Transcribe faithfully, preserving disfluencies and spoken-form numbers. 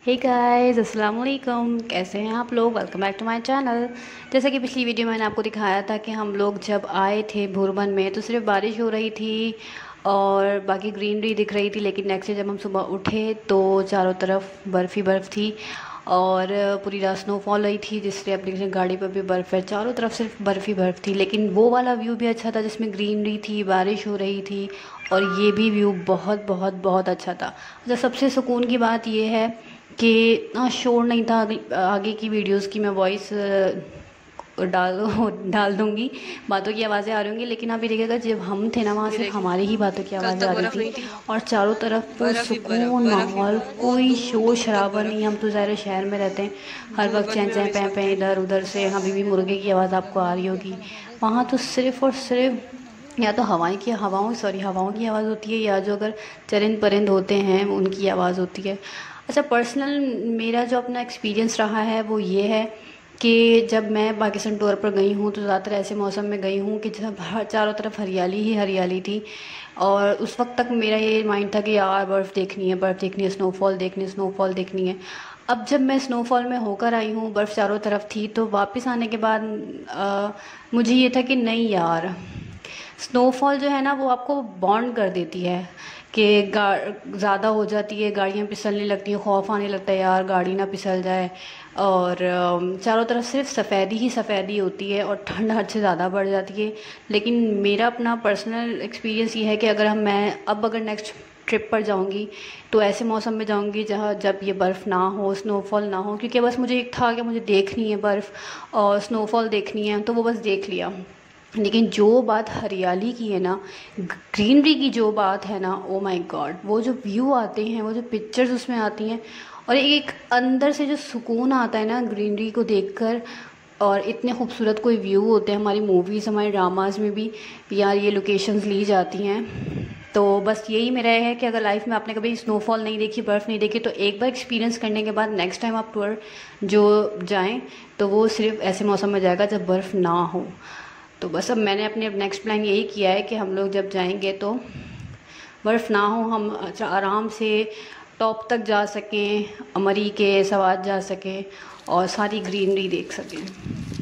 Hey guys, अस्सलाम वालेकुम। कैसे हैं आप लोग? Welcome back to my channel. जैसा कि पिछली वीडियो में मैंने आपको दिखाया था कि हम लोग जब आए थे भूरबन में तो सिर्फ बारिश हो रही थी और बाकी ग्रीनरी दिख रही थी, लेकिन नेक्स्ट डे जब हम सुबह उठे तो चारों तरफ बर्फ़ ही बर्फ़ थी और पूरी रात स्नोफॉल रही थी, जिससे अपनी गाड़ी पर भी बर्फ़ है। चारों तरफ सिर्फ बर्फ़ ही बर्फ़ थी, लेकिन वो वाला व्यू भी अच्छा था जिसमें ग्रीनरी थी, बारिश हो रही थी और ये भी व्यू बहुत बहुत बहुत अच्छा था। अच्छा, सबसे सुकून की बात ये है कि ना शोर नहीं था। आगे, आगे की वीडियोस की मैं वॉइस डाल डाल दूँगी, बातों की आवाज़ें आ रही होंगी, लेकिन अभी देखिएगा जब हम थे ना वहाँ ये सिर्फ देखिए, हमारी ही बातों की कल आवाज़ें तक आ रही बर्फ थी नहीं थी। और चारों तरफ बर्फ ही बर्फ, सुकून बर्फ ही माहौल, वो कोई दूर शोर दूर तक शराबा नहीं। बर्फ। हम तो ज़ाहिर शहर में रहते हैं, हर वक्त भूरबन चैं में चैं हमेशा पैं पैं इधर उधर से अभी भी मुर्गे की आवाज़ आपको आ रही होगी। वहाँ तो सिर्फ और सिर्फ या तो हवाएं की हवाओं सॉरी हवाओं की आवाज़ होती है, या जो अगर चरिंद परिंद होते हैं उनकी आवाज़ होती है। अच्छा, पर्सनल मेरा जो अपना एक्सपीरियंस रहा है वो ये है कि जब मैं पाकिस्तान टूर पर गई हूँ तो ज़्यादातर ऐसे मौसम में गई हूँ कि जब हर चारों तरफ हरियाली ही हरियाली थी। और उस वक्त तक मेरा ये माइंड था कि यार बर्फ़ देखनी है, बर्फ़ देखनी है, स्नोफॉल देखनी है, स्नोफॉल देखनी है। अब जब मैं स्नोफॉल में होकर आई हूँ, बर्फ़ चारों तरफ थी, तो वापस आने के बाद आ, मुझे ये था कि नहीं यार, स्नोफॉल जो है ना वो आपको बॉन्ड कर देती है कि ज़्यादा हो जाती है, गाड़ियाँ फिसलने लगती हैं, खौफ आने लगता है यार गाड़ी ना फिसल जाए। और अम, चारों तरफ सिर्फ सफ़ेदी ही सफ़ेदी होती है और ठंड हद से ज़्यादा बढ़ जाती है। लेकिन मेरा अपना पर्सनल एक्सपीरियंस ये है कि अगर हम मैं अब अगर नेक्स्ट ट्रिप पर जाऊंगी तो ऐसे मौसम में जाऊंगी जहाँ जब ये बर्फ़ ना हो, स्नोफॉल ना हो, क्योंकि बस मुझे एक था कि मुझे देखनी है बर्फ़ और स्नोफॉल देखनी है, तो वो बस देख लिया। लेकिन जो बात हरियाली की है ना, ग्रीनरी की जो बात है ना, ओ माय गॉड, वो जो व्यू आते हैं, वो जो पिक्चर्स उसमें आती हैं और एक अंदर से जो सुकून आता है ना ग्रीनरी को देखकर। और इतने खूबसूरत कोई व्यू होते हैं हमारी मूवीज़, हमारे ड्रामाज में भी यार ये लोकेशंस ली जाती हैं। तो बस यही मेरा है कि अगर लाइफ में आपने कभी स्नोफॉल नहीं देखी, बर्फ़ नहीं देखी, तो एक बार एक्सपीरियंस करने के बाद नेक्स्ट टाइम आप टूर जो जाएं तो वो सिर्फ ऐसे मौसम में जाएगा जब बर्फ़ ना हो। तो बस अब मैंने अपने नेक्स्ट प्लान यही किया है कि हम लोग जब जाएंगे तो बर्फ़ ना हो, हम आराम से टॉप तक जा सकें, मरी के सवाद जा सकें और सारी ग्रीनरी देख सकें।